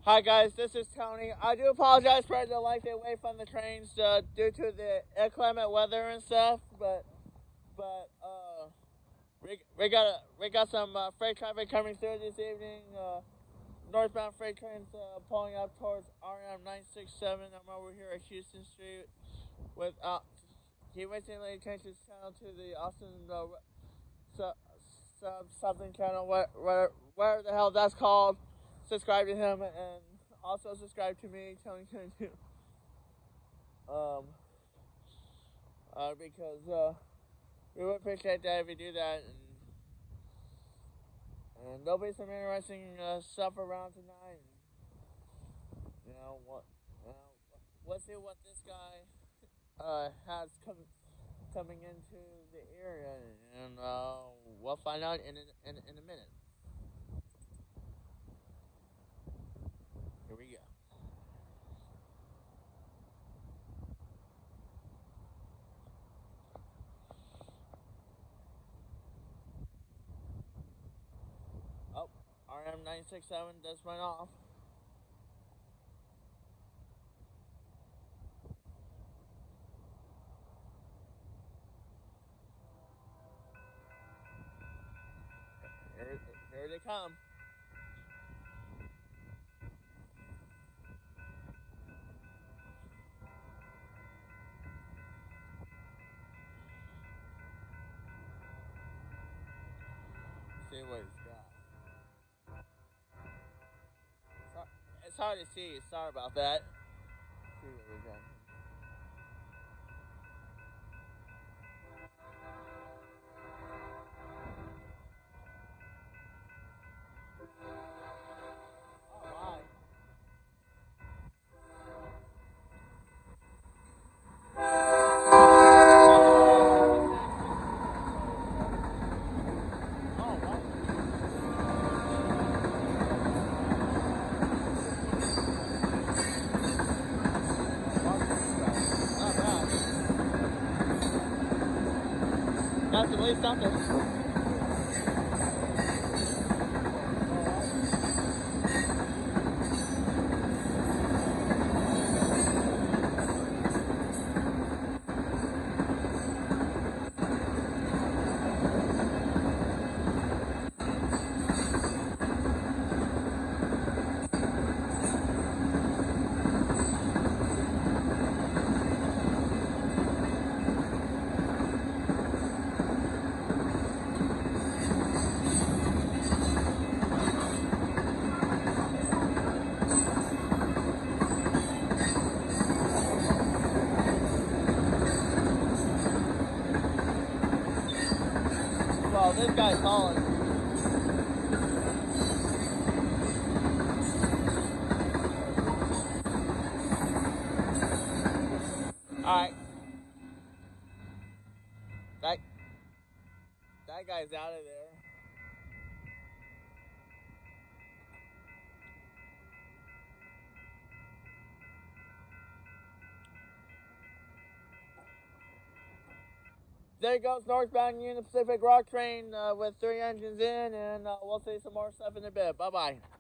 Hi guys, this is Tony. I do apologize for the lengthy wait from the trains due to the inclement weather and stuff, but we got some freight traffic coming through this evening. Northbound freight trains pulling up towards RM 967. I'm over here at Houston Street with he recently changed his channel to the Austin something channel, where the hell that's called. Subscribe to him and also subscribe to me, Tony too. Because we would appreciate that if you do that, and there'll be some interesting stuff around tonight. You know what? We'll see what this guy has coming into the area, and we'll find out in a minute. Here we go. Oh, RM 967 does run off. Here they come. See what he's got. It's hard to see. Sorry about that. Let's see what we got. That's at least something. Well, this guy's hauling. Alright. That guy's out of there. There goes Northbound Union Pacific rock train with 3 engines in, and we'll see some more stuff in a bit. Bye-bye.